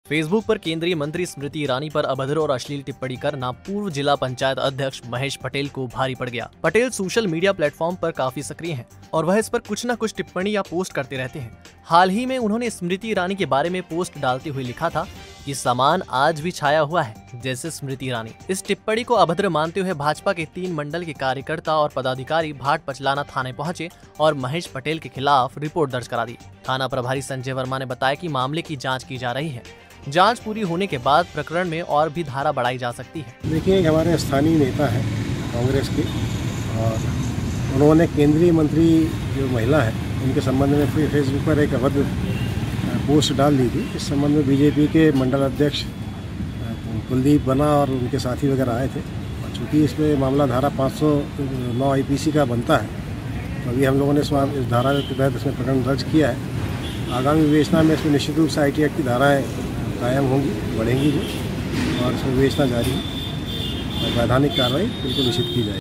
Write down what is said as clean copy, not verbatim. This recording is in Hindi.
फेसबुक पर केंद्रीय मंत्री स्मृति ईरानी पर अभद्र और अश्लील टिप्पणी करना पूर्व जिला पंचायत अध्यक्ष महेश पटेल को भारी पड़ गया। पटेल सोशल मीडिया प्लेटफॉर्म पर काफी सक्रिय हैं और वह इस पर कुछ न कुछ टिप्पणी या पोस्ट करते रहते हैं। हाल ही में उन्होंने स्मृति ईरानी के बारे में पोस्ट डालते हुए लिखा था कि सामान आज भी छाया हुआ है जैसे स्मृति ईरानी। इस टिप्पणी को अभद्र मानते हुए भाजपा के 3 मंडल के कार्यकर्ता और पदाधिकारी भाट पचलाना थाने पहुंचे और महेश पटेल के खिलाफ रिपोर्ट दर्ज करा दी। थाना प्रभारी संजय वर्मा ने बताया कि मामले की जांच की जा रही है। जांच पूरी होने के बाद प्रकरण में और भी धारा बढ़ाई जा सकती है। देखिए, हमारे स्थानीय नेता है कांग्रेस के और उन्होंने केंद्रीय मंत्री जो महिला है उनके संबंध में फेसबुक पर एक अभद्र पोस्ट डाल दी थी। इस संबंध में बीजेपी के मंडल अध्यक्ष कुलदीप बना और उनके साथी वगैरह आए थे और चूँकि इसमें मामला धारा 509 IPC का बनता है तो अभी हम लोगों ने इस धारा के तहत इसमें प्रकरण दर्ज किया है। आगामी विवेचना में इसमें निश्चित रूप से IT एक्ट की धाराएँ कायम होंगी, बढ़ेंगी जो और इसमें विवेचना जारी है और वैधानिक कार्रवाई बिल्कुल निश्चित की जाएगी।